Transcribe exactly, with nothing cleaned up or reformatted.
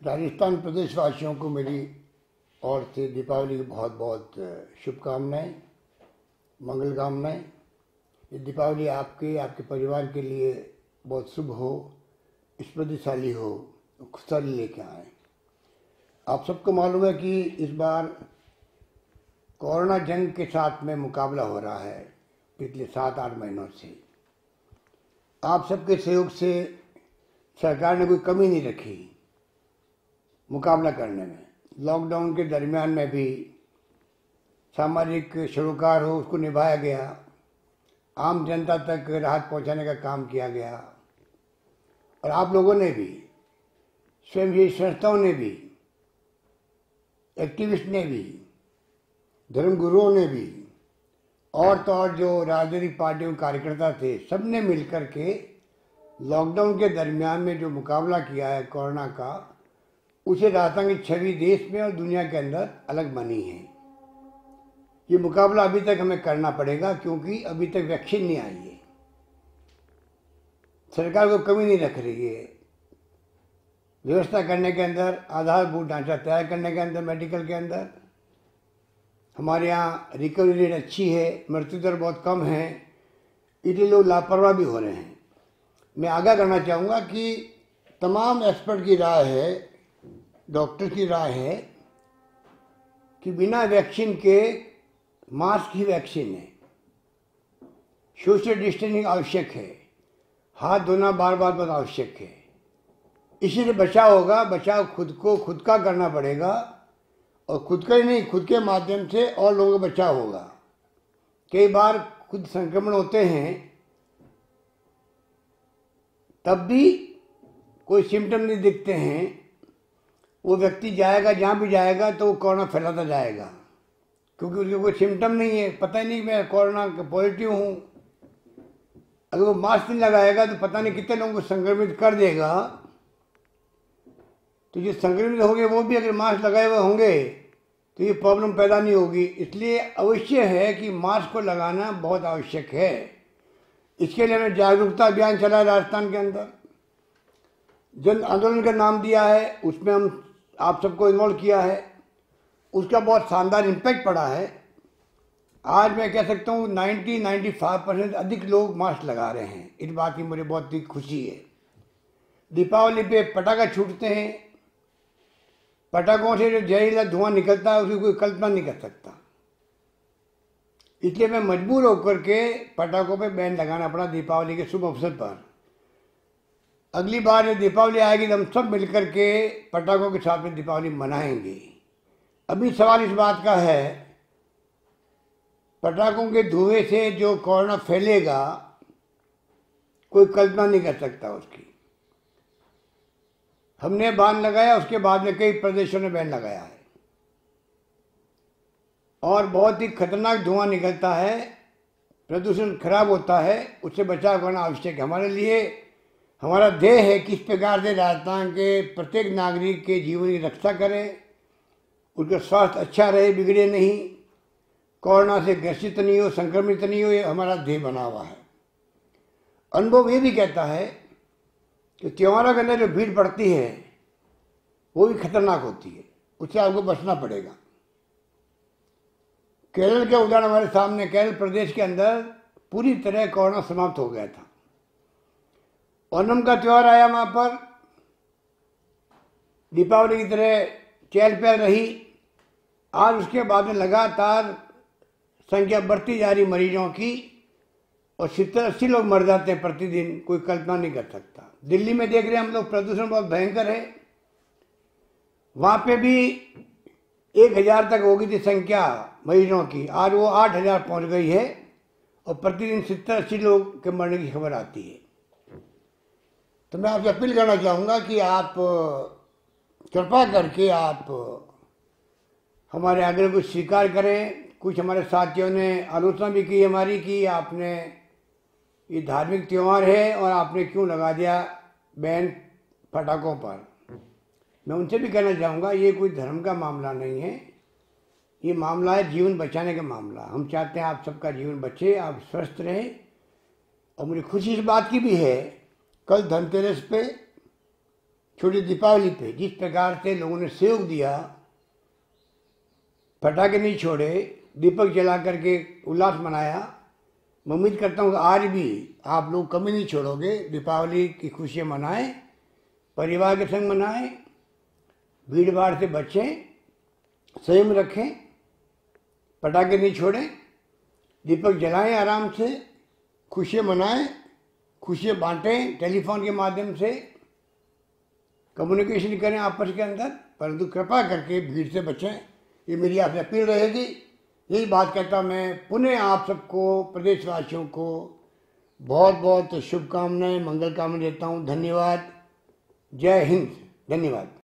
राजस्थान प्रदेश वासियों को मेरी ओर से दीपावली की बहुत बहुत शुभकामनाएं, मंगल कामनाएं। ये दीपावली आपके आपके परिवार के लिए बहुत शुभ हो, स्मृतिशाली हो, खुशहाली लेके आए। आप सबको मालूम है कि इस बार कोरोना जंग के साथ में मुकाबला हो रहा है पिछले सात आठ महीनों से। आप सबके सहयोग से सरकार ने कोई कमी नहीं रखी मुकाबला करने में। लॉकडाउन के दरमियान में भी सामाजिक सरोकार हो उसको निभाया गया, आम जनता तक राहत पहुंचाने का काम किया गया। और आप लोगों ने भी, स्वयंसेवी संस्थाओं ने भी, एक्टिविस्ट ने भी, धर्मगुरुओं ने भी, और तो और जो राजनीतिक पार्टियों के कार्यकर्ता थे, सबने मिलकर के लॉकडाउन के दरमियान में जो मुकाबला किया है कोरोना का, उसे राजस्थान की छवि देश में और दुनिया के अंदर अलग बनी है। ये मुकाबला अभी तक हमें करना पड़ेगा क्योंकि अभी तक वैक्सीन नहीं आई है। सरकार को कमी नहीं रख रही है व्यवस्था करने के अंदर, आधारभूत ढांचा तैयार करने के अंदर, मेडिकल के अंदर। हमारे यहाँ रिकवरी रेट अच्छी है, मृत्यु दर बहुत कम है, इसलिए लोग लापरवाह भी हो रहे हैं। मैं आगाह करना चाहूँगा कि तमाम एक्सपर्ट की राय है, डॉक्टर की राय है कि बिना वैक्सीन के मास्क ही वैक्सीन है, सोशल डिस्टेंसिंग आवश्यक है, हाथ धोना बार बार बहुत आवश्यक है। इसीलिए बचाव होगा। बचाव खुद को खुद का करना पड़ेगा, और खुद का ही नहीं, खुद के माध्यम से और लोगों का बचाव होगा। कई बार खुद संक्रमण होते हैं तब भी कोई सिम्टम नहीं दिखते हैं, वो व्यक्ति जाएगा जहाँ भी जाएगा तो वो कोरोना फैलाता जाएगा, क्योंकि उसको कोई सिम्टम नहीं है, पता ही नहीं मैं कोरोना का पॉजिटिव हूँ। अगर वो मास्क नहीं लगाएगा तो पता नहीं कितने लोगों को संक्रमित कर देगा। तो जो संक्रमित होंगे वो भी अगर मास्क लगाए हुए होंगे तो ये प्रॉब्लम पैदा नहीं होगी। इसलिए अवश्य है कि मास्क को लगाना बहुत आवश्यक है। इसके लिए हमने जागरूकता अभियान चलाया राजस्थान के अंदर, जन आंदोलन का नाम दिया है, उसमें हम आप सबको इन्वॉल्व किया है। उसका बहुत शानदार इम्पैक्ट पड़ा है। आज मैं कह सकता हूँ नब्बे पचानवे परसेंट अधिक लोग मास्क लगा रहे हैं। इस बात की मुझे बहुत ही खुशी है। दीपावली पे पटाखा छूटते हैं, पटाखों से जो जहरीला धुआं निकलता है उसकी कोई कल्पना नहीं कर सकता। इसलिए मैं मजबूर होकर के पटाखों पे बैन लगाना पड़ा दीपावली के शुभ अवसर पर। अगली बार जब दीपावली आएगी तो हम सब मिलकर के पटाखों के साथ में दीपावली मनाएंगे। अभी सवाल इस बात का है, पटाखों के धुएं से जो कोरोना फैलेगा कोई कल्पना नहीं कर सकता उसकी। हमने बैन लगाया, उसके बाद में कई प्रदेशों ने बैन लगाया है, और बहुत ही खतरनाक धुआं निकलता है, प्रदूषण खराब होता है, उससे बचाव करना आवश्यक है। हमारे लिए हमारा ध्येय है किस प्रकार से राजस्थान के प्रत्येक नागरिक के जीवन की रक्षा करें, उनका स्वास्थ्य अच्छा रहे, बिगड़े नहीं, कोरोना से ग्रसित नहीं हो, संक्रमित नहीं हो, ये हमारा ध्येय बना हुआ है। अनुभव ये भी कहता है कि त्योहारों के अंदर जो भीड़ पड़ती है वो भी खतरनाक होती है, उससे आपको बचना पड़ेगा। केरल के उदाहरण हमारे सामने, केरल प्रदेश के अंदर पूरी तरह कोरोना समाप्त हो गया था। ओणम का त्यौहार आया, वहां पर दीपावली की तरह चहल पहल रही। आज उसके बाद में लगातार संख्या बढ़ती जा रही मरीजों की, और सत्तर अस्सी लोग मर जाते हैं प्रतिदिन, कोई कल्पना नहीं कर सकता। दिल्ली में देख रहे हैं हम लोग, प्रदूषण बहुत भयंकर है। वहां पे भी एक हजार तक हो गई थी संख्या मरीजों की, आज वो आठ हजार पहुंच गई है, और प्रतिदिन सत्तर अस्सी लोग के मरने की खबर आती है। तो मैं आपसे अपील करना चाहूँगा कि आप कृपा करके आप हमारे आग्रह को स्वीकार करें। कुछ हमारे साथियों ने आलोचना भी की हमारी कि आपने ये धार्मिक त्यौहार है और आपने क्यों लगा दिया बैन पटाखों पर। मैं उनसे भी कहना चाहूँगा ये कोई धर्म का मामला नहीं है, ये मामला है जीवन बचाने का मामला। हम चाहते हैं आप सबका जीवन बचे, आप स्वस्थ रहें। और मुझे खुशी इस बात की भी है, कल धनतेरस पे छोटी दीपावली पे जिस प्रकार से लोगों ने सहयोग दिया, पटाखे नहीं छोड़े, दीपक जला करके उल्लास मनाया, मैं उम्मीद करता हूँ कि आज भी आप लोग कमी नहीं छोड़ोगे। दीपावली की खुशियाँ मनाएं, परिवार के संग मनाएं, भीड़ भाड़ से बचें, संयम रखें, पटाखे नहीं छोड़ें, दीपक जलाएं आराम से, खुशियाँ मनाएं, खुशियाँ बांटें, टेलीफोन के माध्यम से कम्युनिकेशन करें आपस के अंदर, परंतु कृपा करके भीड़ से बचें। ये मेरी आपसे अपील रहेगी। यही बात कहता मैं पुनः आप सबको, प्रदेशवासियों को बहुत बहुत शुभकामनाएं, मंगल कामनाएं देता हूँ। धन्यवाद। जय हिंद। धन्यवाद।